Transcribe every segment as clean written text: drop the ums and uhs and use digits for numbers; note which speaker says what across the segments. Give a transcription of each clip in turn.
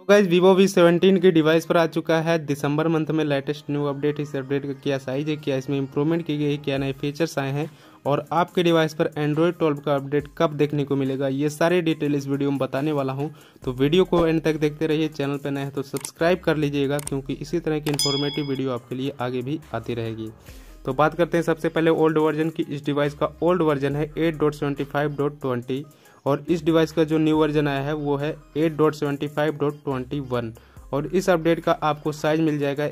Speaker 1: तो guys Vivo V17 के device पर आ चुका है दिसंबर मंथ में लेटेस्ट न्यू अपडेट। इस अपडेट का क्या साइज है, क्या इसमें इंप्रूवमेंट की गई है, क्या नए फीचर्स आए हैं और आपके डिवाइस पर Android 12 का अपडेट कब देखने को मिलेगा, ये सारे डिटेल इस वीडियो में बताने वाला हूं। तो वीडियो को एंड तक देखते रहिए। चैनल पर नए हैं तो सब्सक्राइब कर लीजिएगा, क्योंकि इसी तरह की इन्फॉर्मेटिव वीडियो आपके लिए आगे भी आती रहेगी। तो बात करते हैं सबसे पहले ओल्ड वर्जन की। इस डिवाइस का ओल्ड वर्जन है 8.75.20 और इस डिवाइस का जो न्यू वर्जन आया है वो है 8.75.21 और इस अपडेट का आपको साइज मिल जाएगा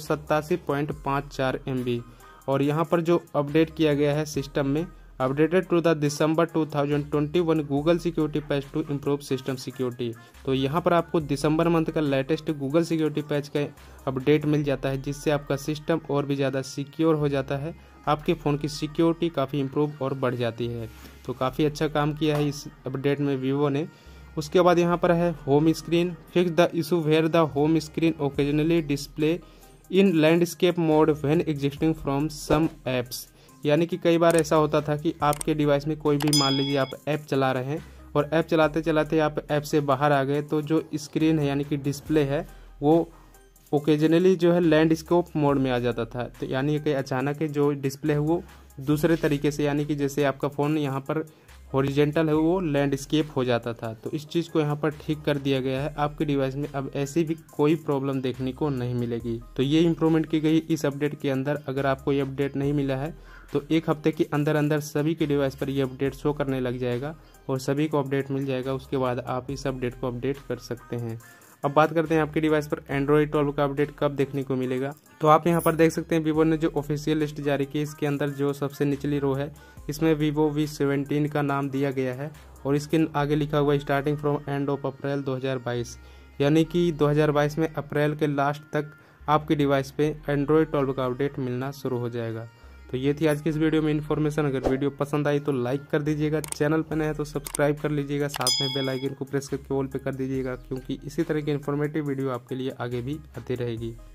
Speaker 1: 187.54 MB। और यहाँ पर जो अपडेट किया गया है सिस्टम में, updated to the December 2021 Google security patch to improve system security. तो यहाँ पर आपको दिसंबर मंथ का लेटेस्ट गूगल सिक्योरिटी पैच का अपडेट मिल जाता है, जिससे आपका सिस्टम और भी ज़्यादा सिक्योर हो जाता है। आपके फ़ोन की सिक्योरिटी काफ़ी इम्प्रूव और बढ़ जाती है। तो काफ़ी अच्छा काम किया है इस अपडेट में वीवो ने। उसके बाद यहाँ पर है home screen. Fix the issue where the home screen occasionally display in landscape mode when existing from some apps. यानी कि कई बार ऐसा होता था कि आपके डिवाइस में कोई भी, मान लीजिए आप ऐप चला रहे हैं और ऐप चलाते चलाते आप ऐप से बाहर आ गए, तो जो स्क्रीन है यानी कि डिस्प्ले है वो ओकेजनली जो है लैंडस्केप मोड में आ जाता था। तो यानी कि अचानक जो डिस्प्ले है वो दूसरे तरीके से, यानी कि जैसे आपका फ़ोन यहाँ पर हॉरिजेंटल है वो लैंडस्केप हो जाता था। तो इस चीज़ को यहाँ पर ठीक कर दिया गया है। आपके डिवाइस में अब ऐसी भी कोई प्रॉब्लम देखने को नहीं मिलेगी। तो ये इंप्रूवमेंट की गई इस अपडेट के अंदर। अगर आपको ये अपडेट नहीं मिला है तो एक हफ्ते के अंदर अंदर सभी के डिवाइस पर ये अपडेट शो करने लग जाएगा और सभी को अपडेट मिल जाएगा। उसके बाद आप इस अपडेट को अपडेट कर सकते हैं। अब बात करते हैं आपके डिवाइस पर Android 12 का अपडेट कब देखने को मिलेगा। तो आप यहाँ पर देख सकते हैं वीवो ने जो ऑफिशियल लिस्ट जारी की, इसके अंदर जो सबसे निचली रो है इसमें Vivo V17 का नाम दिया गया है और इसके आगे लिखा हुआ है starting from end of April 2022। यानी कि 2022 में अप्रैल के लास्ट तक आपके डिवाइस पे Android 12 का अपडेट मिलना शुरू हो जाएगा। तो ये थी आज की इस वीडियो में इन्फॉर्मेशन। अगर वीडियो पसंद आई तो लाइक कर दीजिएगा, चैनल पर नए हैं तो सब्सक्राइब कर लीजिएगा, साथ में बेल आइकन को प्रेस करके ऑल पे कर दीजिएगा, क्योंकि इसी तरह की इन्फॉर्मेटिव वीडियो आपके लिए आगे भी आती रहेगी।